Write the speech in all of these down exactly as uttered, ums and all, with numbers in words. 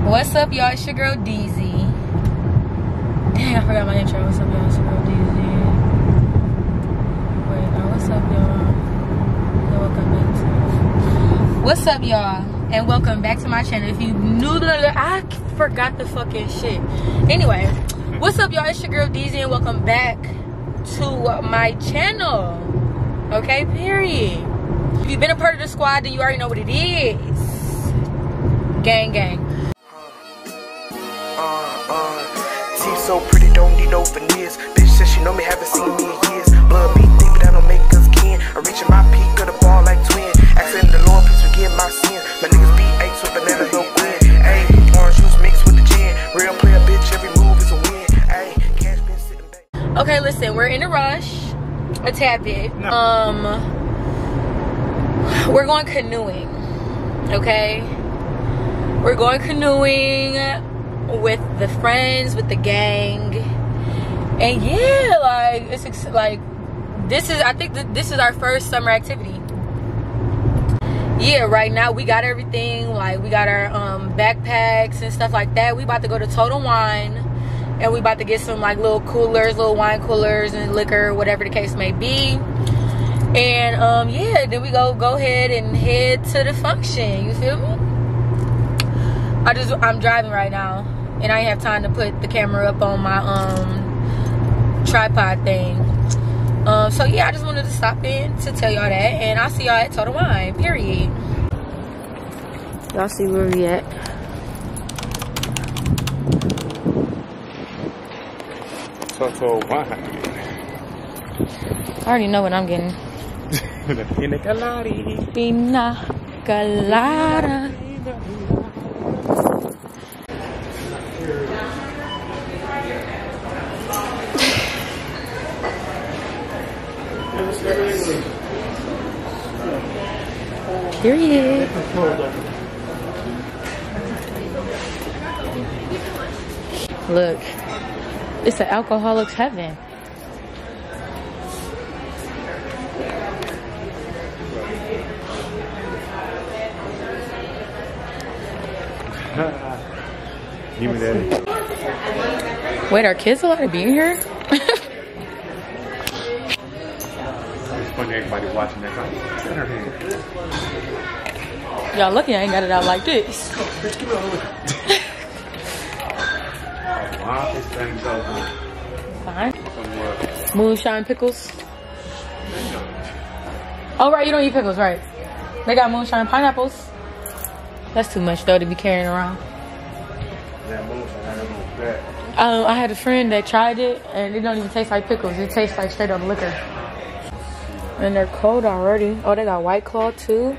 What's up, y'all? It's your girl D Z. Dang, I forgot my intro. What's up, y'all? It's your girl D Z. Wait, uh, what's up, y'all? Welcome back to. What's up, y'all? And welcome back to my channel. If you knew that, I forgot the fucking shit. Anyway, what's up, y'all? It's your girl D Z, and welcome back to my channel. Okay, period. If you've been a part of the squad, then you already know what it is. Gang, gang. Uh, uh, teeth so pretty, don't need no veneers. Bitch says she know me, haven't seen me in years. Blood beat deep, but that don't make us kin. I'm reaching my peak of the ball like twin. Asking the Lord, please forgive my sins. My niggas beat eights with bananas, no grin. Ayy, orange juice mixed with the gin. Real player, bitch, every move is a win. Ayy, cash been sitting back. Okay, listen, we're in a rush. A tad bit. No. Um, we're going canoeing. Okay? We're going canoeing with the friends, with the gang, and yeah, like it's like this is I think that this is our first summer activity. Yeah, right now we got everything, like we got our um backpacks and stuff like that. We about to go to Total Wine, and we about to get some like little coolers, little wine coolers and liquor, whatever the case may be. And um yeah, then we go go ahead and head to the function. You feel me? I just I'm driving right now, and I have time to put the camera up on my um tripod thing. Um, so yeah, I just wanted to stop in to tell y'all that, and I'll see y'all at Total Wine. Period. Y'all see where we at? Total Wine. I already know what I'm getting. Pina colada. Pina colada. Period. Look, it's an alcoholic's heaven. Give me that. Wait, are kids allowed to be in here? It's funny everybody watching that. Y'all lucky I ain't got it out like this. Fine. Moonshine pickles. Oh, right, you don't eat pickles, right? They got moonshine pineapples. That's too much, though, to be carrying around. Um, I had a friend that tried it, and it don't even taste like pickles. It tastes like straight up liquor. And they're cold already. Oh, they got White Claw, too.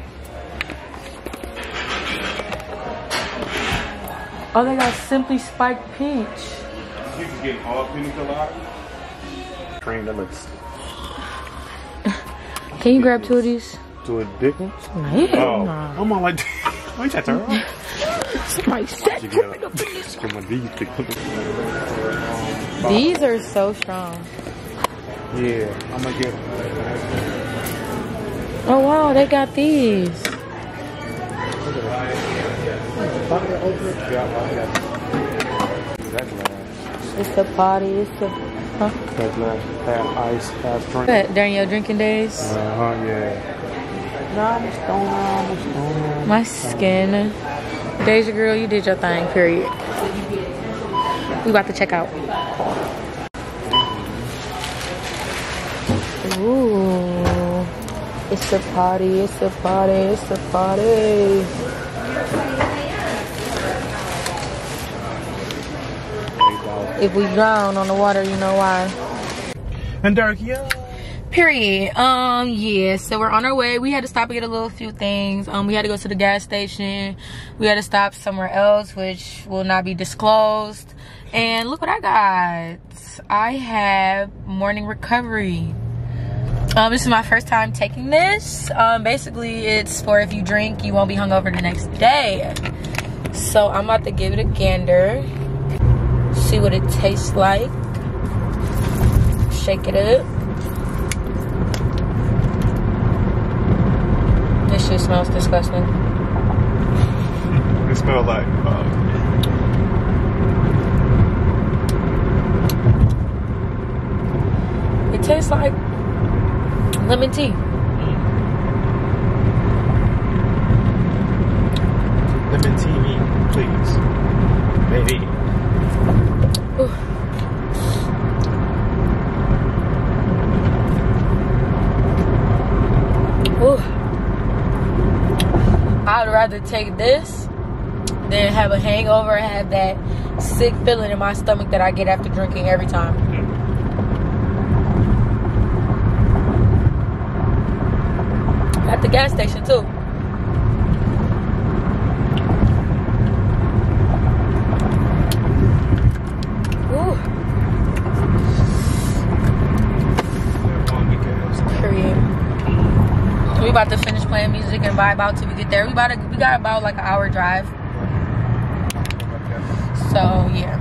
Oh, they got Simply Spiked Peach. You can get all pina colada. Cream that looks. Can you grab two of these? To a Dickens? Man. Oh, I'm on like. Why that turn on? Somebody said these are so strong. Yeah, I'm gonna get. Oh wow, they got these. It's the party. It's the. Huh? That glass, half ice, half drink. What, during your drinking days? Uh huh, yeah. No, I'm stoned, I'm stoned. My skin. Deja girl, you did your thing, period. We about to check out. Ooh. It's a party, it's a party, it's a party. If we drown on the water, you know why. And dark, yeah. Period. Um, yeah, so we're on our way. We had to stop and get a little few things. Um, we had to go to the gas station. We had to stop somewhere else, which will not be disclosed. And look what I got. I have morning recovery. Um, this is my first time taking this. Um, basically, it's for if you drink, you won't be hungover the next day. So I'm about to give it a gander. See what it tastes like. Shake it up. This shit smells disgusting. It smells like uh, tastes like lemon tea. Lemon tea me, please. Baby. Ooh. Ooh. I'd rather take this than have a hangover and have that sick feeling in my stomach that I get after drinking every time. At the gas station too. Ooh. Period. We about to finish playing music and vibe out till we get there. We about to, we got about like an hour drive. So yeah.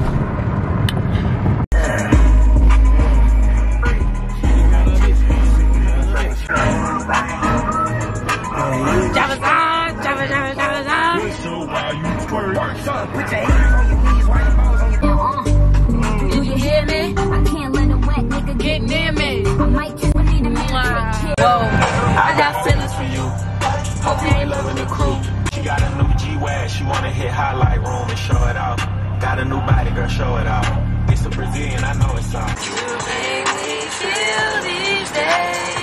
Java, Java, Java, Java, Java. So while you twerk, Put your hands on your knees while your balls on your Do you hear me? I can't let a wet nigga Get near me. I might just need a minute. Whoa, I got feelings for you. Hope you ain't loving the crew. she got a new G-Wag. She wanna hit highlight room and show it out. Got a new body, girl, show it out. It's a Brazilian, I know it's all. You make me feel these days.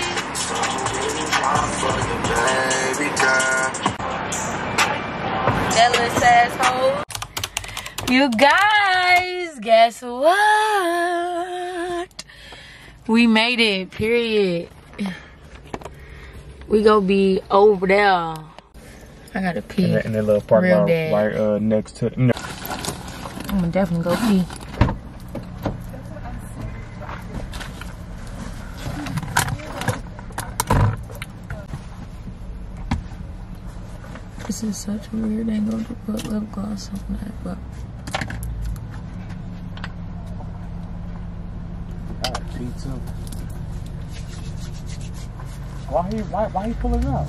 baby girl. Jealous asshole. You guys, guess what? We made it, period. We gonna be over there. I gotta pee. In that, in that little park Real lot bad. right uh, next to. No. I'm gonna definitely go pee. This is such a weird angle to put lip gloss on that, but I got pee too. Why he why why he pulling up?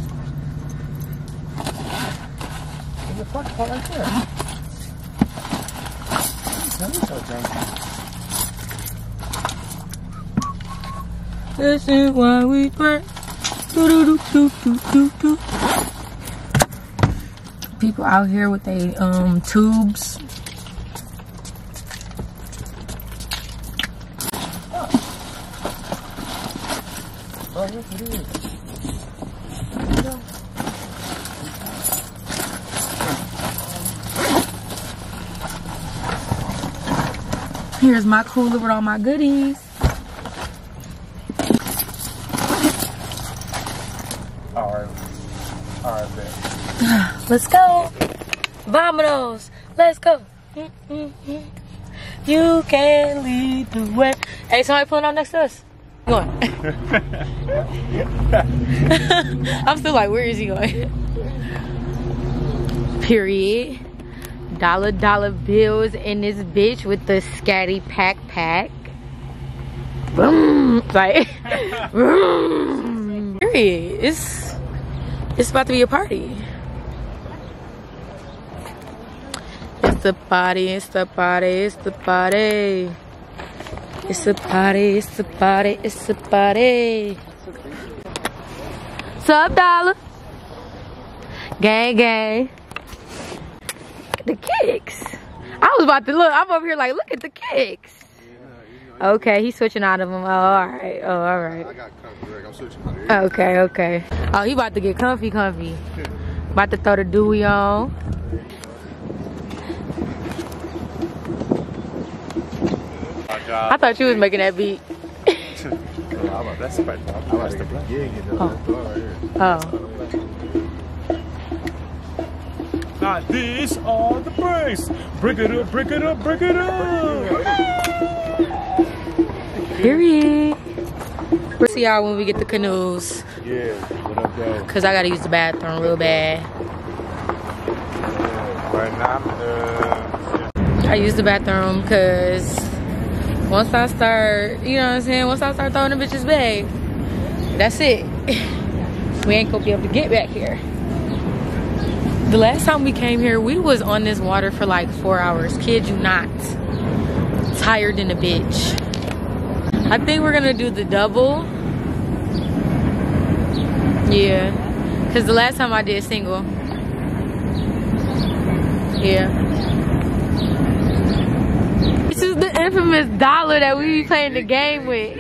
There's a fuck spot right there. That is so junky. this is why we twerk. Do do do do do do do. People out here with they um tubes. Oh yes it is. Here's my cooler with all my goodies. Alright. Alright, bet. Let's go. Vamonos. Let's go. Mm-mm-mm. You can lead the way. Hey, somebody pulling up next to us. Going. I'm still like, where is he going? Period. Dollar dollar bills in this bitch with the scatty pack pack. Boom. Like, boom. Period. It's, it's about to be a party. It's the party, it's the party, it's the party. It's the party, it's the party, it's the party. Sup, dollar? Gang, gang. The kicks. I was about to look. I'm over here like, look at the kicks. Okay, he's switching out of them. Oh, all right. Oh, all right. I got comfy, Rick. I'm switching out of here. Okay, okay. Oh, he about to get comfy, comfy. About to throw the dewy on. I thought you was making that beat. That's the That's the beginning. Oh. Oh. Not this or the brace. Break it up, break it up, break it up. Period. We'll see y'all when we get the canoes. Yeah, what up, though? Cause I gotta use the bathroom real bad. Right now, uh, I use the bathroom cause once I start, you know what I'm saying? Once I start throwing the bitches back, that's it. We ain't gonna be able to get back here. The last time we came here, we was on this water for like four hours. Kid you not. Tired than a bitch. I think we're gonna do the double. Yeah, because the last time I did single. Yeah. This is the infamous dollar that we be playing the game with.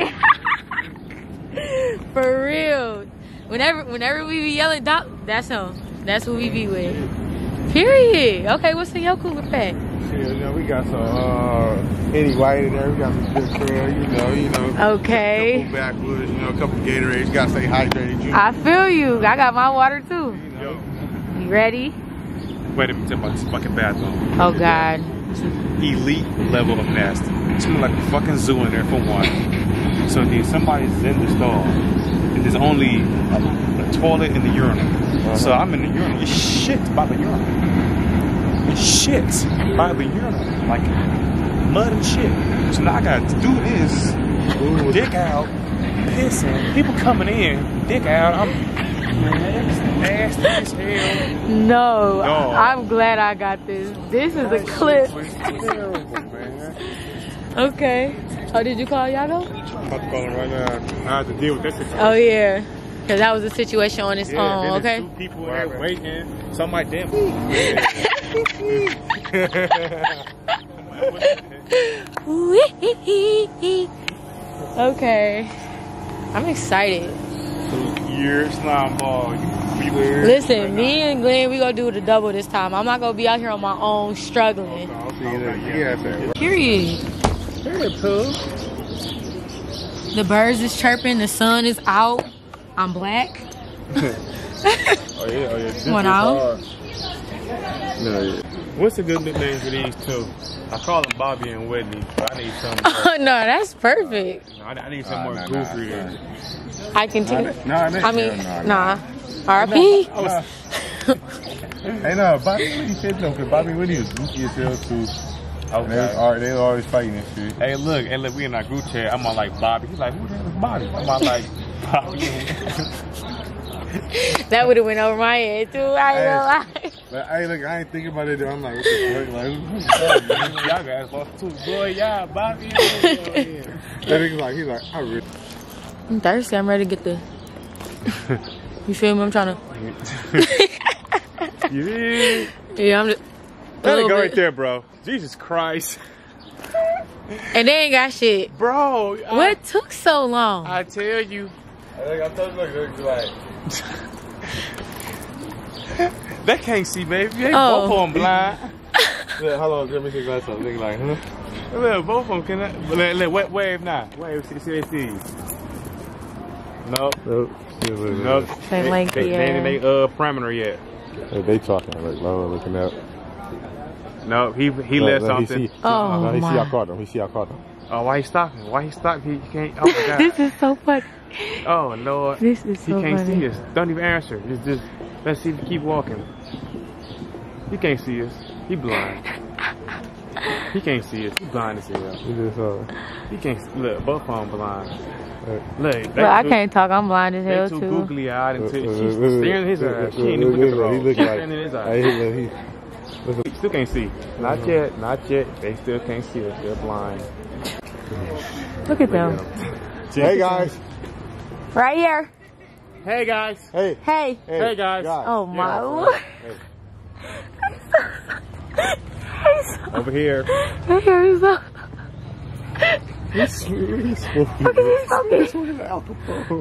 For real. Whenever whenever we be yelling dollar, that's him. That's who we be with. Period. Okay, what's in your cooler pack? Yeah, you know, we got some uh Henny White in there. We got some good trail, you know, you know. Okay. A couple backwoods, you know, a couple Gatorades. You gotta stay hydrated. You know. I feel you. I got my water too. You know. You ready? Wait a minute, about this fucking bathroom. Oh God. Elite level of nasty. It's like a fucking zoo in there for one. So then somebody's in the stall and there's only a, a toilet and the urinal. Uh-huh. So I'm in the urinal. It's shit by the urinal. It's shit by the urinal. Like mud and shit. So now I gotta do this. Ooh. Dick out. Pissing. People coming in. Dick out. I'm nasty as hell. No, no. I'm glad I got this. This is a clip. Terrible, man. Okay. Oh, did you call Yago? I'm about to call him right now. I have to deal with this situation. Oh yeah, because that was a situation on its Yeah, own. then Okay. there's two people there waiting. So I'm like, damn. Okay. I'm excited. You're slime ball. You weird. Listen, me and Glenn, we gonna do the double this time. I'm not gonna be out here on my own struggling. I'll see you there. Yeah, that's Period. The birds is chirping. The sun is out. I'm black. Oh yeah, oh yeah. This One is out. hard. No, yeah. What's a good nickname for these two? I call them Bobby and Whitney, but I need something. Oh no, that's perfect. I I need some Nah, more nah, goofy. nah, than- I can take. Nah, nah, I mean, nah, nah. nah. R I P. Hey, no, Bobby Whitney said though, because Bobby Whitney was goofy as hell too. And They was, Okay. al- they was always fighting and shit. Hey, look, and look, we in our group chat. I'm on like Bobby. He's like, who the hell is Bobby? I'm on like Bobby. That would have went over my head too. I ain't gonna lie. But hey, look, I ain't thinking about it. Though. I'm like, what the fuck? Like, who's that, man? Y'all guys lost too. Boy, yeah, Bobby. Yeah. That nigga's like, he's like, I really. I'm thirsty. I'm ready to get the. You feel me? I'm trying to. Yeah. Yeah, I'm just. Let it little go bit. right there, bro. Jesus Christ. And they ain't got shit. Bro. I, What took so long? I tell you. Like, I'm telling you, look, look, like. They can't see, baby. They Oh. both of them blind. Look, hold on, let me take that something. Nigga, like, huh? Look, both of them can. Let, let, wave, wave now. Wave, see, see, see. Nope. Nope. Yeah, look, look, Nope. They They, like they, the, they ain't in uh, they uh parameter yet. look. They talking, like, low, looking out. No, he he Look, left look, he something. see- Oh, no, he see I my. caught him. He see I caught him. Oh, why he stopping? Why he stopped? He can't. Oh my God. This is so funny. Oh Lord. This is He so can't funny. see us. Don't even answer. Just just let's see if he keep walking. He can't see us. He blind. He can't see us. He blind as hell. He just, uh, He can't see. Look, both of them blind. uh, Look, they Well, I too- can't talk. I'm blind as They hell too too. googly eyed and uh, t- uh, she's uh, staring in his uh, eyes. She uh, ain't even looking at the uh, road. He She's look like, staring in his eyes. hey, he look, he, He still can't see. Not yet. Not yet. They still can't see us. They're blind. Look at them. hey guys. Right here. Hey guys. Hey. Hey. Hey, Hey, guys. Oh my Yeah. lord. Over here. Hey, here's the. He's, he's smoking. He's smoking the alcohol.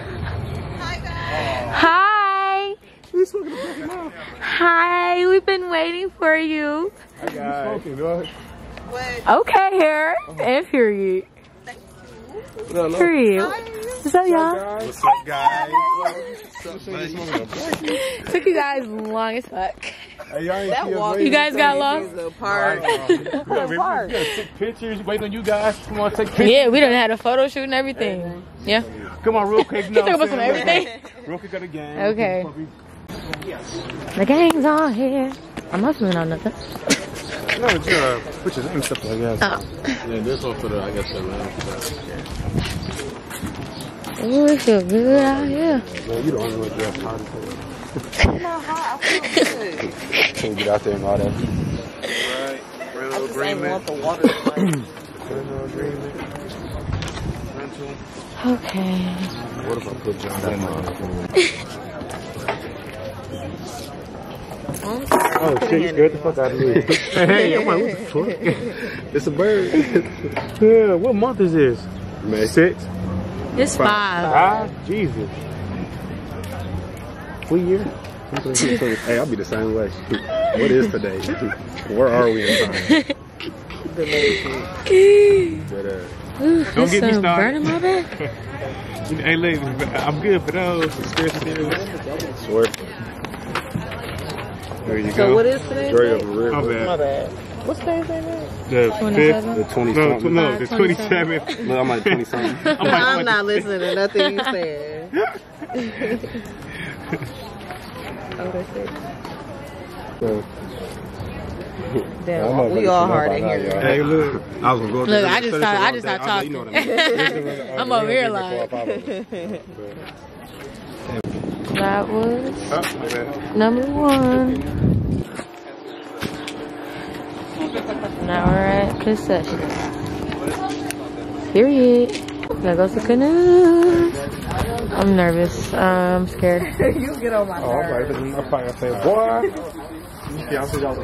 Hi. He's smoking the fucking mouth. Hi. We've been waiting for you. He's smoking, dog. Okay, here. And period. Look, look. Period. What's up, y'all? What's up, guys? What's up, Took you guys long as fuck. Hey, y'all ain't see us You waiting. guys got lost? We gotta, we gotta take pictures. Wait on you guys. Come on, take pictures. Yeah, we done had a photo shoot and everything. Yeah. Come on, real quick. You No, took us on everything? Real quick of the game. Okay. The gang's on here. I'm not feeling on nothing. No, it's uh, put your name and stuff like that. Oh. Yeah, this one for the, I guess, the lamb. Ooh, it feel good out here. Man, you the only one dressed hot as hell. Can't get out there and all that. Right. Rental agreement. Rental agreement. Okay. What if I put John back on? Oh shit, you scared the fuck out of me. Hey, I'm like, what the fuck? It's a bird. Yeah, what month is this? May Six? It's five. Five? Jesus. What year? Hey, I'll be the same way. What is today? Where are we in time? But, uh, Ooh, Don't get me some started. burning my back. Hey, ladies, I'm good for those. swear. There you So go. what is today? Straight up a rib. My My bad. bad. What's today's name? The fifth. The twenty No, something. no, Uh, the twenty-seventh. Look, I'm like twenty something. I'm like, I'm not listening to nothing you saying. Oh, that's it. So, Damn, I'm we all hard in here. Hey, look. I was gonna go Look, I just thought- I just stopped talking. I'm over here like. That was Oh, my bad. number one. Now we're at concession. Period. There goes the canoe. I'm nervous. Uh, I'm scared. You get on my Oh, I'm nerves. right. I'm probably gonna say, boy. Yeah, I'll say y'all.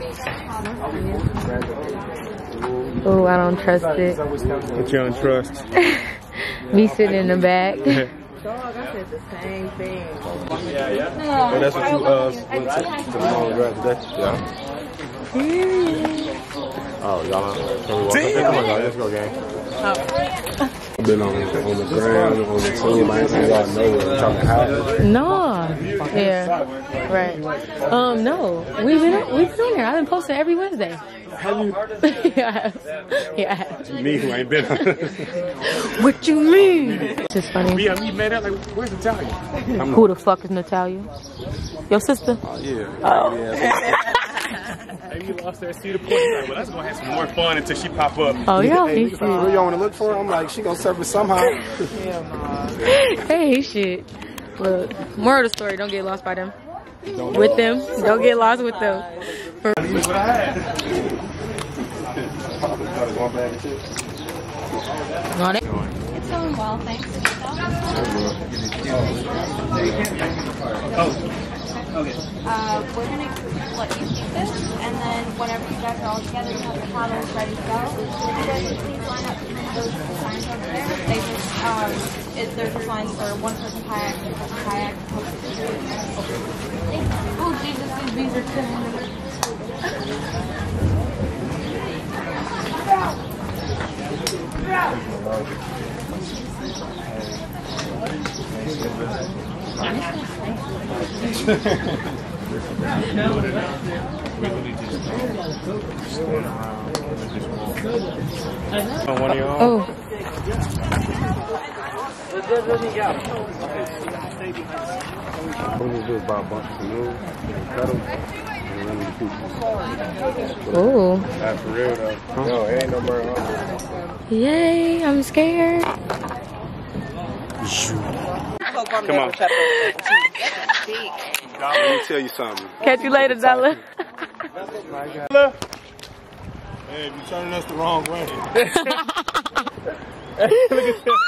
Oh, I don't trust it. But you don't trust. Me sitting in the back. Dog, I said the same thing. Oh, that's what you uh went to the mall and grabbed today? Yeah. Oh, y'all on. So we walk up there. Come on, y'all. Let's go, gang. I've been on, on the ground, on the team. I ain't seen y'all nowhere. Trying to hide. No. Yeah. Right. Um, no. We've been we've been on there. I've been posting every Wednesday. Have you? Yeah. Yeah. Me who ain't been on. What you mean? It's just funny. Yeah, we made up like, where's Natalia? Who the fuck is Natalia? Your sister? Oh, yeah. Oh. Maybe you lost her. See the point. Like, well, let's go have some more fun until she pop up. Oh, yeah. Hey, He nigga, who shit. y'all want to look for? I'm like, she gonna surface somehow. Hey, he shit. Look, moral of the story, don't get lost by them. With them. Don't get lost with them. For Look what I had. on it. It's going well, thanks. Uh, we're gonna let you keep this, and then whenever you guys are all together, you have the paddles ready to go. If you guys would please line up those signs over there. They just, um, it, there's just lines for one person kayak, two person kayak. Oh Jesus, these bees are killing me. On one of y'all. Oh. What we do is buy a bunch of canoes, cut them, and run them people. Oh. That's for real though. No, it ain't no bird on there. Yay, I'm scared. Come on. Let me tell you something. Catch you later, Della. Hey, you turning us the wrong way. Look at that.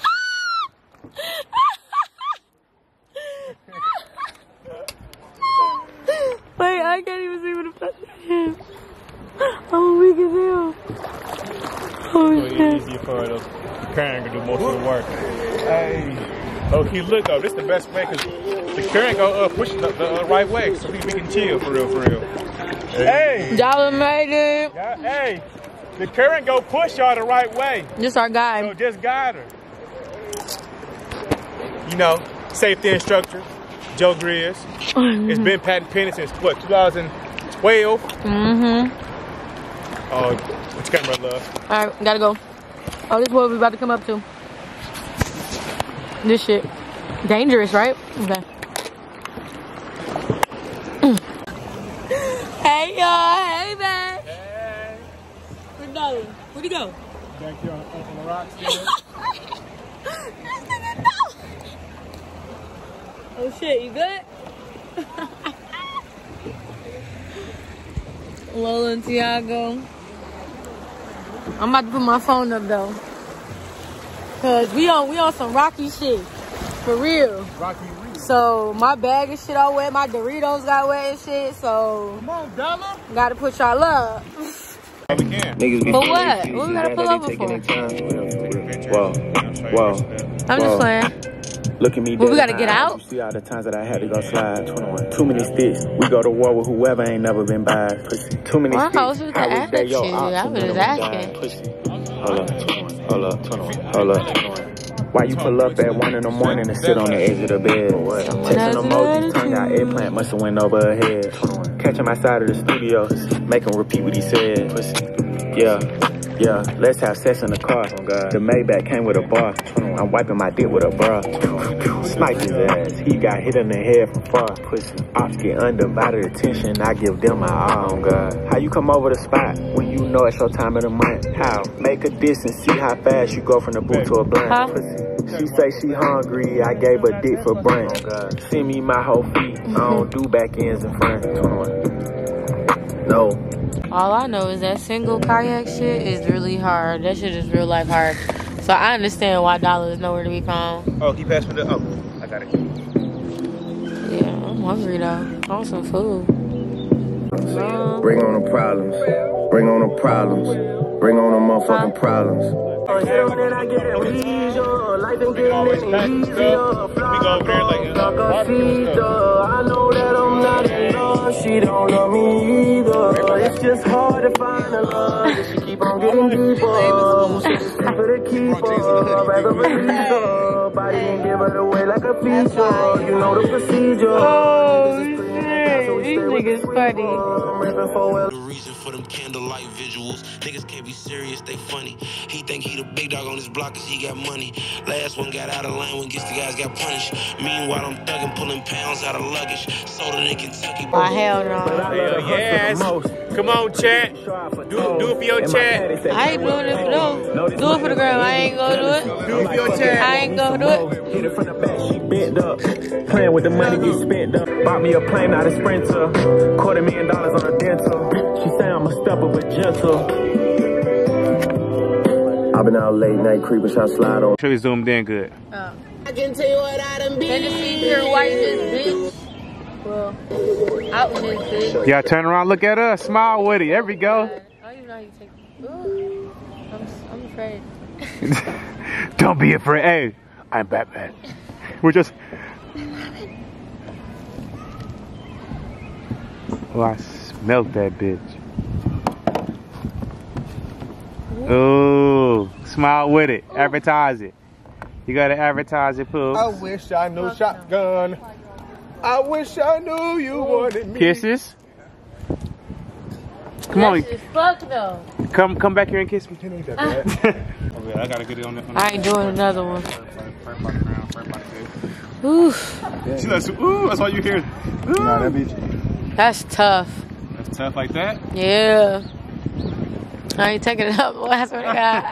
Wait, I can't even see what the fuck that is. I'm weak as hell. Oh, shit. Easier for the current to do most of the work. Hey. Oh, he look up. This is the best way because the current go up, push the, the uh, right way, so we, we can chill for real, for real. Hey. Dollar made it. Yeah, hey. The current go push y'all the right way. Just our So guy. just guide her. You know, safety instructor, Joe Grizz. It's been patent pending since what, two thousand twelve? Mm-hmm. Oh, which camera, love? All right, gotta go. Oh, this is what we about to come up to. This shit. Dangerous, right? Okay. Hey, y'all. Hey, man. Hey. Where's Dolly? Where'd he go? Back here on, on the rocks there. This nigga no. Oh, shit. You good? Lola and Tiago. I'm about to put my phone up, though. Cause we on we on some rocky shit. For real. Rocky Reed. So my bag and shit all wet. My Doritos got wet and shit. So Come on, Dama. gotta put y'all up. Yeah, we can. Niggas be For saying what? they What we choose gotta that, pull they over taking for? their time. Whoa, whoa. I'm just Whoa. playing. Look at me. Well, we dead gotta in get my eyes. out? You see all the times that I had to go slide. twenty-one. Too many sticks. We go to war with whoever ain't never been by. Pussy. Too many Well, sticks. I was with the I wish average that yo shit. ops I and was none of just them asking. died. Pussy. Hold up, twenty-one. Hold up, twenty-one. Hold up, twenty-one. Why you pull up at one in the morning and sit on the edge of the bed? What? Texting emojis, tongue out, eggplant must have went over her head. Catch him outside of the studio, make him repeat what he said. Pussy. Yeah. Yeah, let's have sex in the car. Oh God. The Maybach came with a bar. I'm wiping my dick with a bra. Snipe his ass. He got hit in the head from far. Pussy. Ops get undivided attention. I give them my all. Oh God. How you come over the spot when you know it's your time of the month? How? Make a diss and see how fast you go from the boot to a blunt. Huh? Pussy. She say she hungry. I gave her dick for brunch. Oh God. Send me my whole feet. I don't do back ends in front. No. All I know is that single kayak shit is really hard. That shit is real life hard. So I understand why Dollar is nowhere to be found. Oh, he passed me the. Oh, I got it. Yeah, I'm hungry though. I want some food. Um, Bring on the problems. Bring on the problems. Bring on the motherfucking problems. We go over there like in uh, barbecue stuff. I know that I'm not in love. She don't love me either. It's just hard to find a love. She keep on getting deeper. She's for the keeper. I'd rather release her. Body and give her away like a feature. You know the procedure. oh shit, these niggas funny. The reason for them candlelight visuals. Niggas can't be serious, they funny. He think he the big dog on his block cause he got money. Last one got out of line when gets the guys got punished. Meanwhile, I'm thugging, pulling pounds out of luggage. Sold it in Kentucky. Oh, hell no. Hell yes. Come on, chat. Do, do it for your chat. I ain't doing it for them. Do it for the girl. I ain't gonna do it. Do it for your chat. I ain't gonna do it. Hit it from the back, she bent up. Playing with the money get spent up. Bought me a plane, not a sprinter. Quarter million dollars on a dental. She say I'm a stepper but gentle. I've been out late night creeping, shot slide on. Sure, zoomed in good. Oh. I can tell you what I done been. And you see her white in this bitch. Well, out in this bitch. Yeah, turn around, look at us, smile with it. There we go. I don't even know how you take it. Ooh, I'm, I'm afraid. Don't be afraid. Hey, I'm Batman. We're just. Oh, I smelled that bitch. Ooh, smile with it. Advertise it. You gotta advertise it, Pooh. I wish I knew shotgun. I wish I knew you wanted me. Kisses. Come on, Fuck no. come come back here and kiss me. I I gotta get it on the. I ain't doing another one. Ooh, She likes, ooh, that's all you hear. Ooh. Nah, that bitch. that's tough. That's tough like that. Yeah. I ain't taking it up, boy. I swear to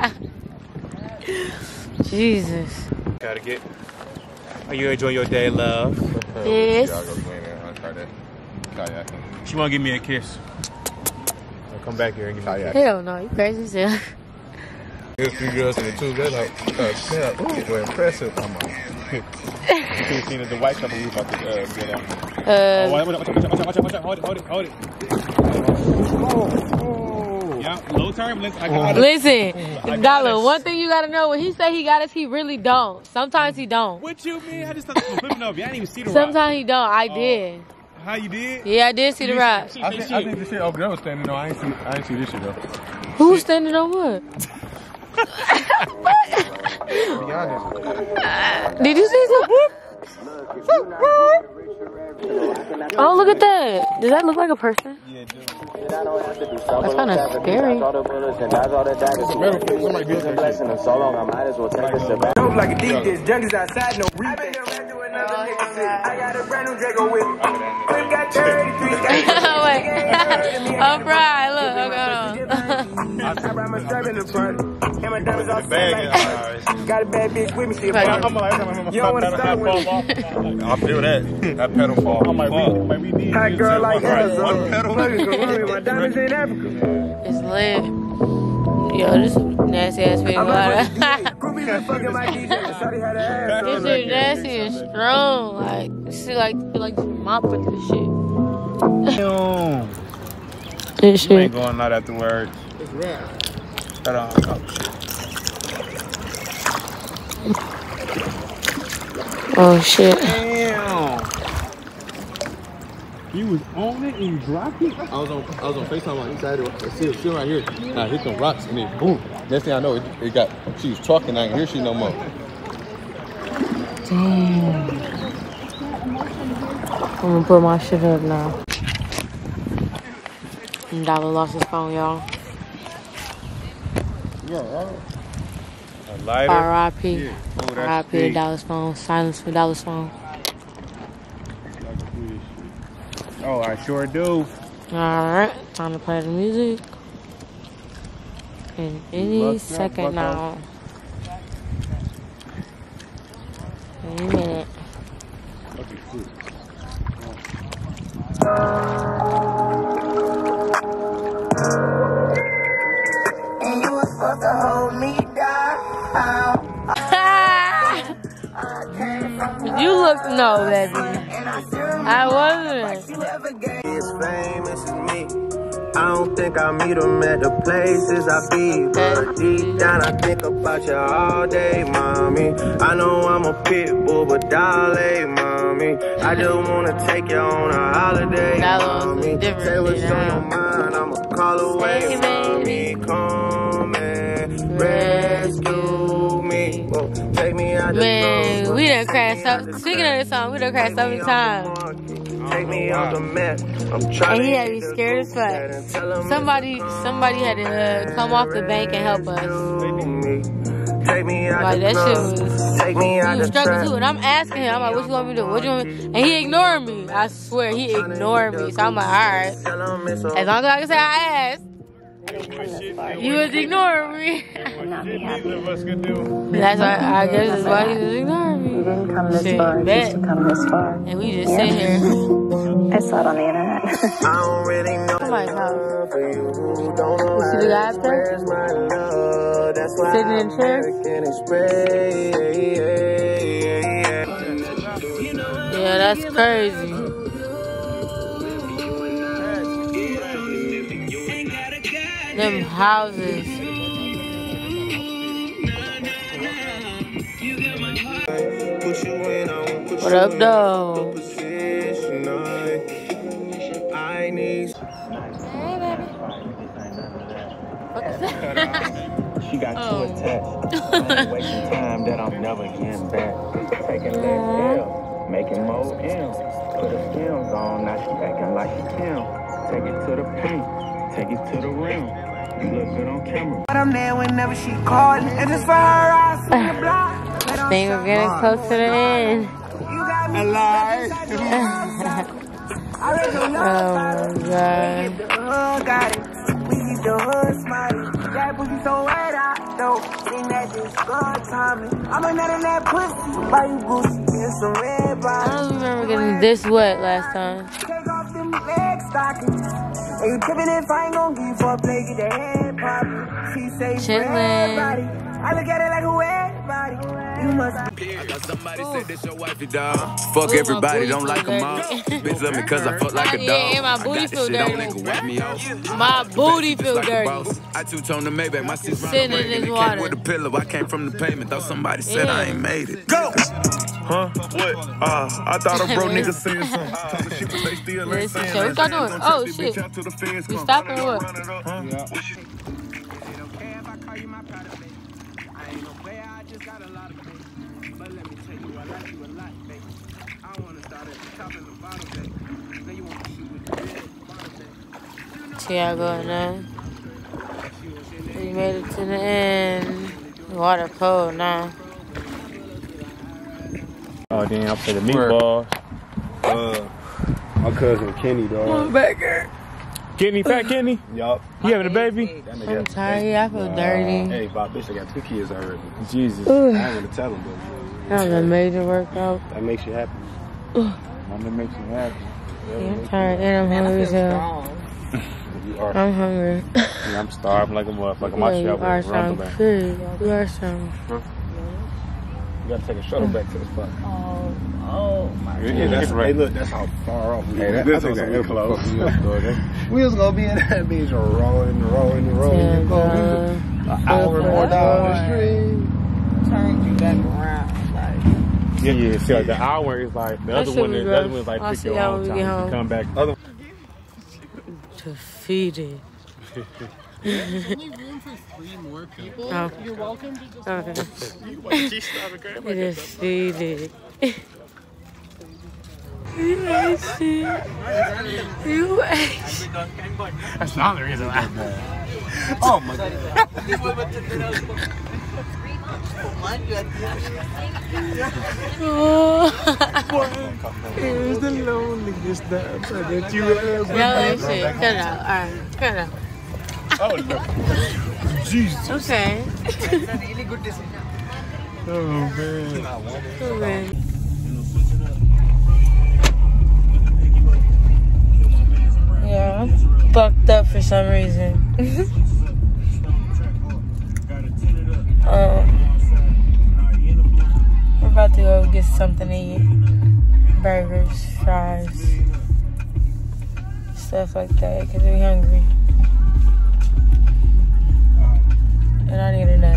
God. Jesus. Gotta get. Are you enjoying your day, love? Yes. She wanna give me a kiss. I'll come back here and give me a kiss. Hell no, you crazy as hell. There's three girls in the two. They're like, uh, snap. Ooh, we're impressive. I'm like, You could have seen it, the white couple we about to uh, get on. Uh, Oh, watch out, watch out, watch out, watch out, watch out, hold it, hold it, hold it. Oh, yeah, low turbulence, I got it. Listen, Dollar, one thing you gotta know, when he say he got us, he really don't. Sometimes he don't. What you mean? I just thought you were flipping over. I didn't even see the rock. Sometimes he don't. I did. How you did? Yeah, I did see the rock. I think, I think the shit over there was standing on. I ain't see, I ain't see this shit though. Who's standing on what? To be honest. Did you see something? Oh, look at that. Does that look like a person? Yeah, dude. That's kind of scary. Like a D J, junkies outside, no reason. I got a brand new Draco with me. Clip got thirty-three. Wait. I'm fried. Look, hold on. I brought my strap in the front. And my diamonds all Bag got a bad bitch with me. She a Right. bum. I'm like, I'm You don't wanna pedal, stop fall with off. I feel that. That pedal fall. I might read, might read these. Hot girl like hell. One pedal. My diamonds in Africa. It's lit. Yo, this is nasty ass video. This shit nasty and strong. Like, this shit like, feel like mop with this shit. Damn. This shit. You ain't going out afterwards. It's rare. Hold on. Oh shit. Damn. You was on it and you dropped it? I was on I was on FaceTime on inside of it. See, see right here. And I hit them rocks and then boom. Next thing I know, it, it got she was talking, I didn't hear she no more. Damn. I'm gonna put my shit up now. Dollar lost his phone, y'all. Yeah, right. A lighter. R I P. Yeah. Oh, R I P Dollar's phone. Silence for Dollar's phone. Oh, I sure do. Alright, time to play the music. In any second now. Any minute. And you was supposed to hold me down. You look no, baby. I wasn't. It's famous as me. I don't think I meet them at the places I be, but deep down I think about you all day, mommy. I know I'm a pit bull, but dolly, mommy. I just wanna take you on a holiday, mommy. Say what's on your mind, I'ma call away, mommy. Come and rescue me. Whoa, take me out the Man, we done crashed up. Speaking of this song, we done crashed so many times. Take me off the map. I'm trying And he had to be scared as fuck. Somebody, somebody had to uh, come off the bank and help us. Take me out Like that shit was, Take me out he was the struggling too. And I'm asking him, I'm like, what you want me to do? What you want me to do? And he ignored me. I swear, he ignored me. So I'm like, all right. As long as I can say I asked. He was ignoring me. That's why, I guess that's why he was ignoring me. You didn't come this Shit, far bet. just to come this far. And we just Yeah. sit here. I saw it on the internet. I don't really know. Oh my God. You don't know You see the guy up there? my love. That's why Sitting in chairs? Yeah, that's crazy. Them houses. What up, though? I need. Hey, baby. What's that? She got Oh. too attached. I'm wasting time that I'm never getting back. Taking less L, making more M. Put her skills on, now she acting like she Kim. Take it to the paint, take it to the rim. You look good on camera. But I'm there whenever she calling. And just for her, I swing the block. I think we're getting close to the end. You got me. Alive. Oh my God. The hood got it. We keep the hood smiling. That pussy so wet out, though. Think that this good timing. I'm a nut in that pussy. Buy you Gucci and some red I bottoms. don't remember getting this wet last time. Take off them leg stockings. And you tripping if I ain't gon' give you for a play, get the head poppin'. She say for everybody. I look at it like who everybody. You must be. I thought somebody said this your wifey, dog. Fuck everybody, don't like them all. Bitch love me cause I fuck like a dog. Yeah, my booty feel dirty. My booty feel dirty. I two-toned the Maybach, my sis Sitting in this water. with a pillow. I came from the pavement, thought somebody said I ain't made it. Go! Huh? What? Uh, I thought a bro nigga said something. Listen, shit, what y'all doing? Oh shit. You stopping or what? Tiago and then we made it to the end. Water cold now. Oh, damn, I played the meatballs. Uh, my cousin Kenny, dog. back here. Kenny, fat Kenny? Yup. You having a baby? That nigga- I'm tired. I feel dirty. Hey, Bob, bitch, I got two kids already. Jesus. I don't want to tell him, but That was a major workout. that makes you happy. That makes you happy. Yeah, I'm tired and I'm hungry as hell. You are. I'm hungry. Yeah, I'm starving like a motherfucker. My Yeah, shit you are was strong. rumbling. Period. You are strong. You gotta take a shuttle back to the spot. Oh, oh my Yeah, god. that's right. Hey, look, that's how far off we Hey, are. that- This I think was that we airport close. fucking up, dog. That- We was gonna be in that bitch rolling, rolling, rolling. Yeah, You go, we was an hour more down the street. Turned you back around. Like, Yeah, yeah. See, like the hour is like the That other shit one. was Is, the other rough. one is like I'll pick see your y'all own when we time get to home. come back. Other Defeated. There's only room for three more people. Oh. You're welcome to just Okay. Defeated. You ain't shit. You ain't shit. That's not the reason why. Oh my god. Here's the loneliest dance that you ever. Y'all ain't shit. Cut it out. Alright, cut it out. Oh no. Jesus. Okay. Oh man. Oh, man. Yeah, I'm fucked up for some reason. um, we're about to go get something to eat. Burgers, fries, stuff like that, because we're hungry. And I need a nap.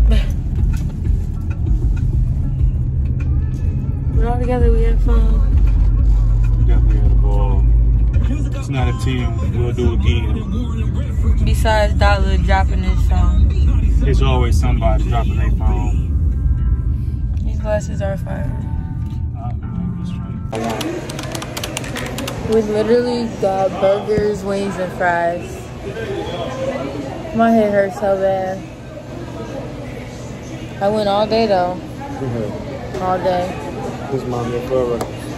But all together we had fun. Definitely had a ball. It's not a team. We'll do again. Besides Dollar dropping his phone. There's always somebody dropping their phone. These glasses are fire. We literally got burgers, wings, and fries. My head hurts so bad. I went all day though. All day. This mommy a forever.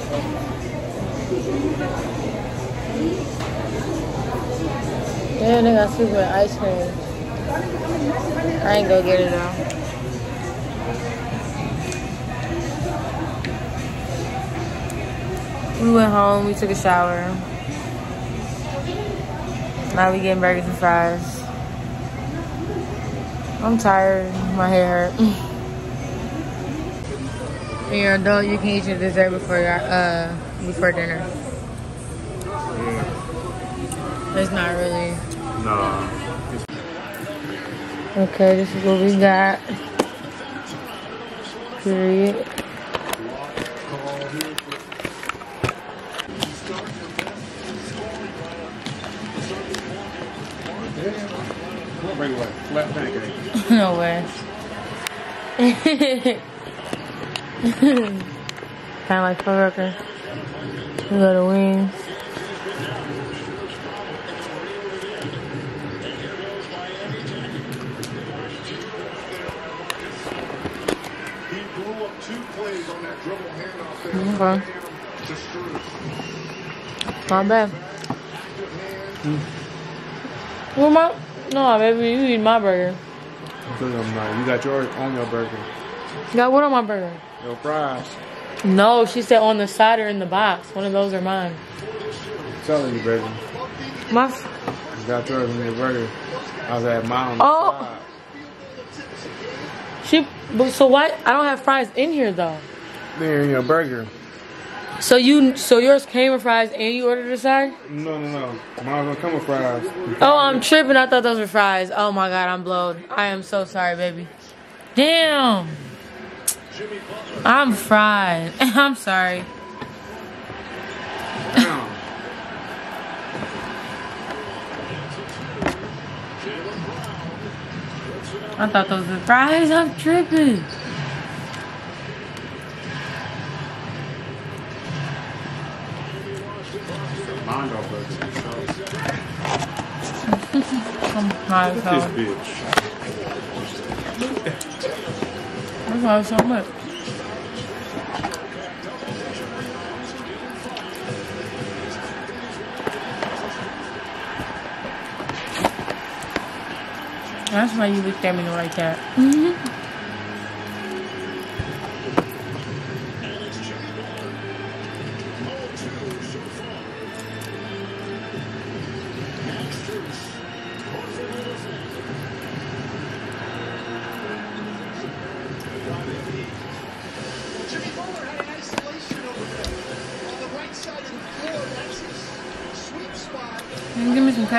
Yeah, they got super ice cream. I ain't go get it though. We went home, we took a shower. Now we getting burgers and fries. I'm tired, my hair hurt. When you're an adult, you can eat your dessert before your, uh before dinner. Yeah. It's not really. Nah. Okay, this is what we got. Period. Flat pancake. No way. Kind of like Fuddruckers. We got the wings. Okay. Not bad. Mm. Well, my, no, baby, you eat my burger. I'm telling you, I'm not. You got yours on your burger. You got what on my burger? Your fries. No, she said on the side or in the box. One of those are mine. I'm telling you, baby. My. You got yours on your burger. I was at mine on the Oh. side. She. But so why? I don't have fries in here though. They're in your burger. So you, so yours came with fries and you ordered a side? No, no, no. Mine's gonna come with fries. Oh, I'm tripping. I thought those were fries. Oh my god, I'm blowed. I am so sorry, baby. Damn. I'm fried. I'm sorry. Damn. I thought those were fries. I'm tripping. Mondo burger. I'm high as hell. This bitch. That's why it's so much. That's why you looked at me like that. Mm-hmm.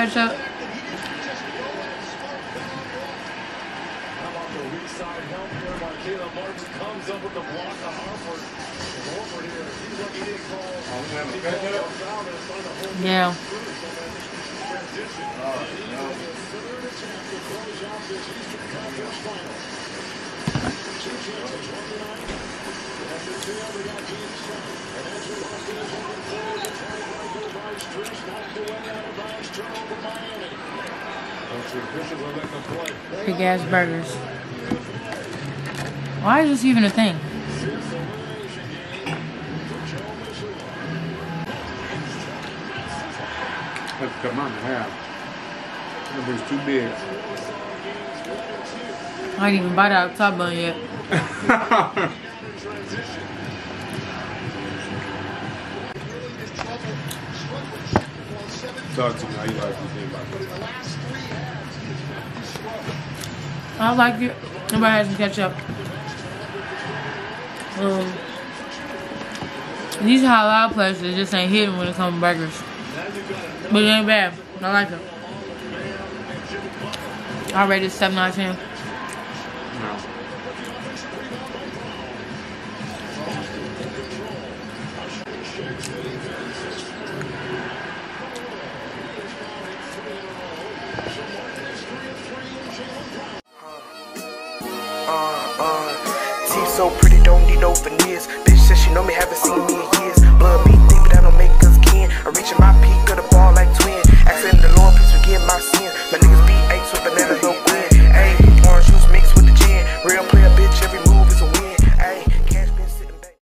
ketchup. Yeah. Big ass burgers. Why is this even a thing? Let's cut mine in half. That thing's too big. I ain't even bite out the top bun yet. Talk to me how you like this thing about this. I like it. Everybody has some ketchup. Um, these halal places just ain't hitting when it comes to burgers. But it ain't bad. I like it. I rate it seven out of ten. No. Uh, uh, teeth so pretty, don't need no veneers. Bitch said she know me, haven't seen me in years.